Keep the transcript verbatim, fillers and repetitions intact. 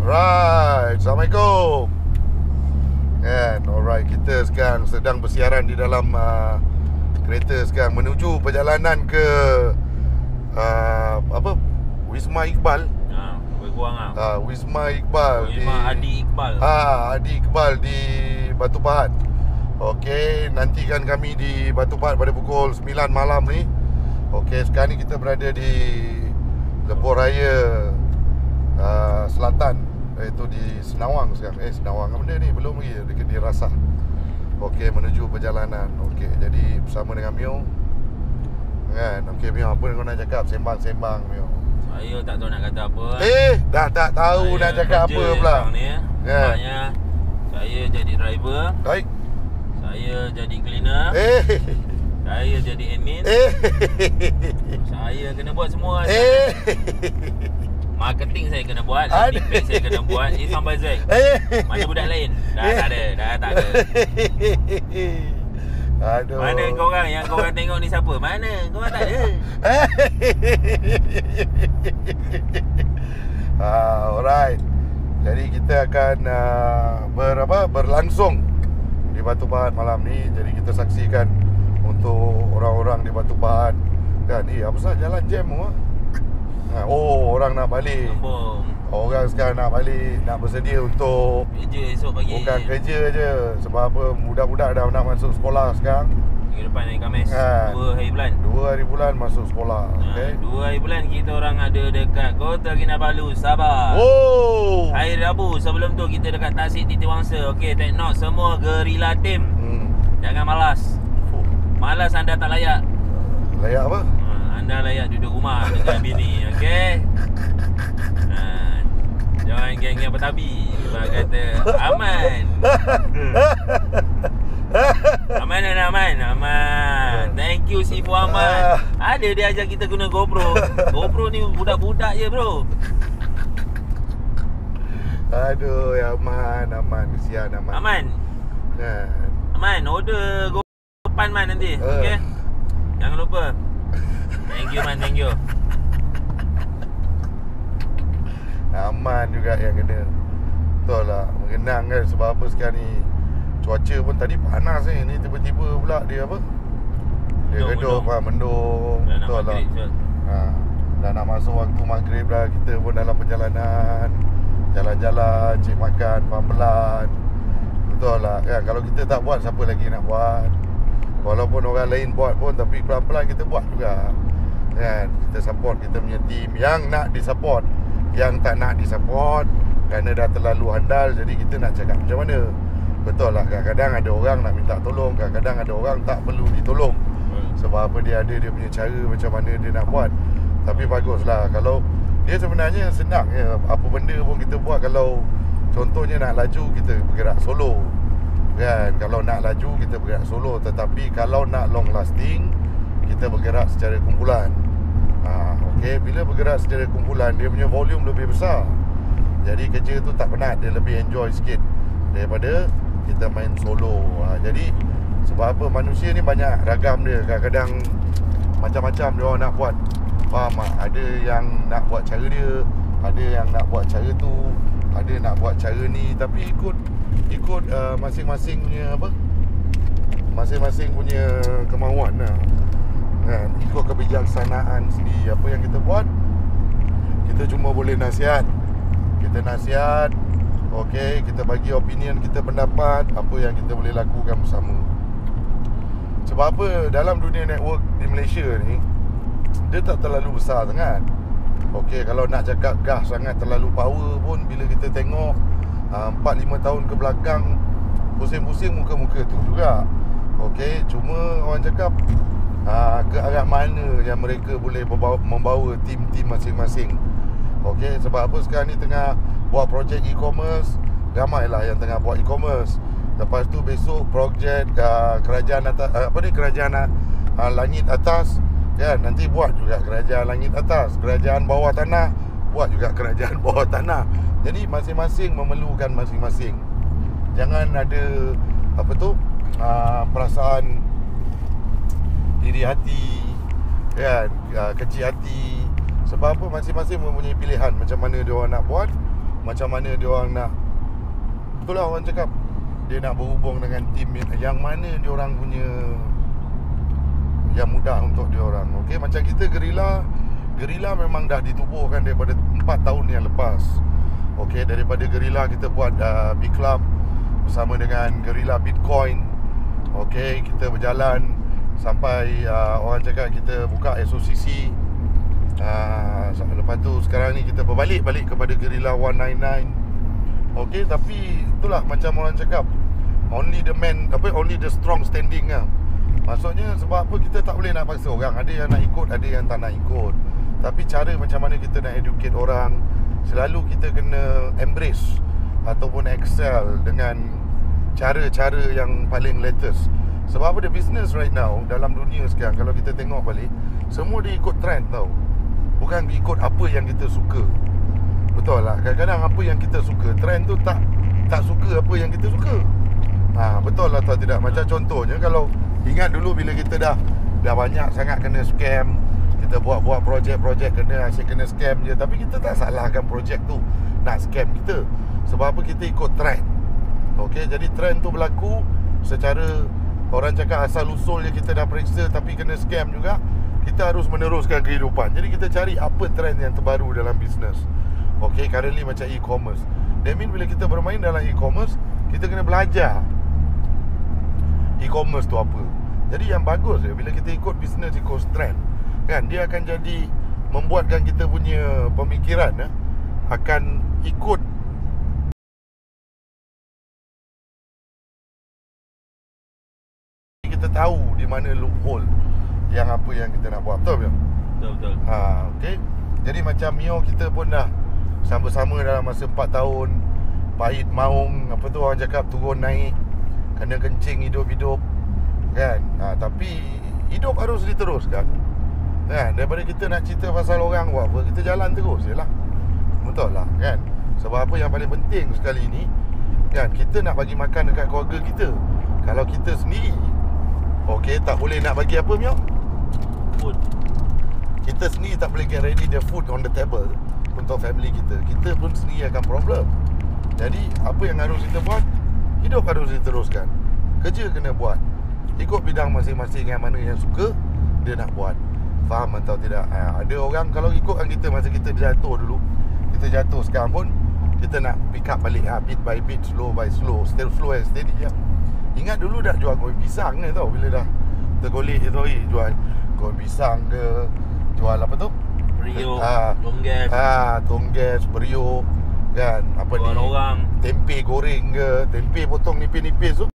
Alright, Assalamualaikum. Kan, alright, kita sekarang sedang bersiaran di dalam uh, kereta sekarang menuju perjalanan ke uh, apa? Wisma Iqbal. Ha, lebih kurang ah. Uh, Wisma Iqbal Wisma di Adi Iqbal. Ah, Adi Iqbal di Batu Pahat. Okey, nantikan kami di Batu Pahat pada pukul sembilan malam ni. Okey, sekarang ni kita berada di Lebuh Raya uh, Selatan, iaitu di Senawang sekarang. Eh, Senawang apa benda ni? Belum lagi, dekat di Rasah. Okey, menuju perjalanan. Okey, jadi bersama dengan Mio. Kan? Okey, Mio, apa kau nak cakap? Sembang-sembang, Mio. Saya tak tahu nak kata apa. Eh, dah tak tahu saya nak cakap apa pula. Ni, Kan? maknanya saya jadi driver, Baik. saya jadi cleaner, Eh. saya jadi admin. Eh. Saya kena buat semua. Eh. Marketing saya kena buat, Ada. landing page saya kena buat, ini sampai Zack. Eh. Mana budak lain? Dah tak ada, dah tak ada. Aduh. Mana korang yang korang tengok ni siapa? Mana? Korang tak ada. ah, alright. Jadi kita akan uh, ber, apa, berlangsung di Batu Pahat malam ni. Jadi kita saksikan untuk orang-orang di Batu Pahat. Kan, eh apa sah jalan jam tu? Ha, oh, orang nak balik. Sambung. Orang sekarang nak balik, nak bersedia untuk Kerja esok pagi. bukan kerja je. Sebab apa, budak-budak dah nak masuk sekolah sekarang. Minggu depan hari Khamis, Ha. dua hari bulan. Dua hari bulan masuk sekolah. Ha, Okay. dua hari bulan kita orang ada dekat Kota Kinabalu, Sabah. Oh. Hari Rabu sebelum tu kita dekat Tasik Titi Wangsa. Okey, take note semua gerila tim. Hmm. Jangan malas. Fuh. Malas anda tak layak. Layak apa? Ha, anda layak duduk rumah dengan bini, okey? Ha, jangan geng-geng bertabi. Sebab kata aman. Aman dan aman. Aman. Thank you Sifu Ahmad. Ada dia ajar kita guna GoPro. GoPro ni budak-budak je bro. Aduh, ya aman, aman, kesian aman. Aman. Kan. Aman, order GoPro depan man nanti. Uh. Okey. Jangan lupa. Thank you man, thank you. Aman juga yang kena. Betul lah, mengenang kan. Sebab apa sekarang ni cuaca pun tadi panas ni. Ni tiba-tiba pula dia apa? Dia Mendung, redup mendung. ha, mendung. Dah nak Betul lah. maghrib je. Ha, dah nak masuk waktu maghrib dah. Kita pun dalam perjalanan, jalan-jalan, cik makan pelan-pelan. Betul lah kan. Kalau kita tak buat, siapa lagi nak buat? Walaupun orang lain buat pun, tapi pelan-pelan kita buat juga. Kan? Kita support kita punya team yang nak disupport, yang tak nak disupport kerana dah terlalu handal. Jadi kita nak cakap macam mana? Betul lah, kadang-kadang ada orang nak minta tolong, kadang-kadang ada orang tak perlu ditolong. Sebab apa, dia ada dia punya cara macam mana dia nak buat. Tapi baguslah kalau dia sebenarnya senang je. Apa benda pun kita buat. Kalau contohnya nak laju, kita bergerak solo. Kan, kalau nak laju kita bergerak solo. Tetapi kalau nak long lasting, kita bergerak secara kumpulan. ha, Okey, bila bergerak secara kumpulan, dia punya volume lebih besar. Jadi kerja tu tak penat, dia lebih enjoy sikit daripada kita main solo. ha, Jadi sebab apa, manusia ni banyak ragam dia. Kadang-kadang macam-macam dia orang nak buat. Faham tak? Ada yang nak buat cara dia, ada yang nak buat cara tu, ada nak buat cara ni. Tapi ikut Ikut uh, masing-masing punya apa, masing-masing punya kemahuan lah. Kan? Ikut kebijaksanaan sendiri. Apa yang kita buat, kita cuma boleh nasihat. Kita nasihat. Okey, kita bagi opinion, kita pendapat apa yang kita boleh lakukan bersama. Sebab apa, dalam dunia network di Malaysia ni, dia tak terlalu besar sangat. Okey, kalau nak cakap gah sangat, terlalu power pun, bila kita tengok uh, empat lima tahun ke belakang, pusing-pusing muka-muka tu juga. Okey, cuma orang cakap uh, ke arah mana yang mereka boleh membawa, membawa tim-tim masing-masing. Okey, sebab apa sekarang ni tengah buat projek e-commerce, ramailah yang tengah buat e-commerce. Lepas tu besok projek uh, kerajaan atas, uh, apa ni, kerajaan uh, langit atas, kan, nanti buat juga kerajaan langit atas. Kerajaan bawah tanah buat juga kerajaan bawah tanah. Jadi masing-masing memerlukan masing-masing. Jangan ada apa tu, uh, perasaan iri hati, kan, uh, kecil hati. Sebab apa, masing-masing mempunyai pilihan macam mana dia orang nak buat. macam mana dia orang nak, itulah orang cakap dia nak berhubung dengan tim yang mana dia orang punya yang mudah untuk dia orang. Okey, macam kita Guerrilla, Guerrilla memang dah ditubuhkan daripada empat tahun yang lepas. Okey, daripada Guerrilla kita buat uh, Big Club bersama dengan Guerrilla Bitcoin. Okey, kita berjalan sampai uh, orang cakap kita buka S O C C. uh, Lepas tu sekarang ni kita berbalik balik kepada Guerrilla one ninety-nine. Okey, tapi itulah macam orang cakap, only the man, apa, only the strong standing lah. Maksudnya sebab apa kita tak boleh nak paksa orang. Ada yang nak ikut, ada yang tak nak ikut. Tapi cara macam mana kita nak educate orang, selalu kita kena embrace ataupun excel dengan cara-cara yang paling latest. Sebab apa, the business right now dalam dunia sekarang, kalau kita tengok balik, semua dia ikut trend tau. Bukan ikut apa yang kita suka. Betul lah, kadang-kadang apa yang kita suka, trend tu tak tak suka apa yang kita suka. Ha, betul lah atau tidak? Macam contohnya, kalau ingat dulu bila kita dah dah banyak sangat kena scam, kita buat-buat projek-projek kena asyik kena scam je. Tapi kita tak salahkan projek tu nak scam kita. Sebab apa, kita ikut trend. Okey, jadi trend tu berlaku secara orang cakap asal usul je kita dah periksa, tapi kena scam juga. Kita harus meneruskan kehidupan. Jadi kita cari apa trend yang terbaru dalam bisnes. Okey, currently macam e-commerce. That mean bila kita bermain dalam e-commerce, kita kena belajar e-commerce tu apa. Jadi yang bagus je bila kita ikut bisnes, ikut trend, kan, dia akan jadi membuatkan kita punya pemikiran eh, akan ikut kita tahu di mana loophole yang apa yang kita nak buat. Betul tak? Betul betul. Ha, okey. Jadi macam Mio, kita pun dah sama-sama dalam masa empat tahun. Pahit maung, apa tu orang cakap, turun naik, kena kencing hidup-hidup, kan. Ha, tapi hidup harus diteruskan, kan. Daripada kita nak cerita pasal orang buat apa, kita jalan terus je lah. Betul lah, kan. Sebab apa yang paling penting sekali ni, kan, kita nak bagi makan dekat keluarga kita. Kalau kita sendiri, okey, tak boleh nak bagi apa, Mio? Food. Kita sendiri tak boleh get ready the food on the table untuk family kita, kita pun sendiri akan problem. Jadi apa yang harus kita buat? Hidup harus diteruskan, kerja kena buat, ikut bidang masing-masing yang mana yang suka dia nak buat. Faham atau tidak? Ha, ada orang kalau ikutkan kita masa kita jatuh dulu, kita jatuh sekarang pun kita nak pick up balik, ha, bit by bit, slow by slow, still slow and steady ya. Ingat dulu dah jual goreng pisang ni tau, bila dah tergolek je tau, eh, jual goreng pisang ke, jual apa tu, Periuk, ha, tongges, ha, tongges, periuk, kan, apa jual ni, orang, tempe goreng ke, tempe potong nipis-nipis tu.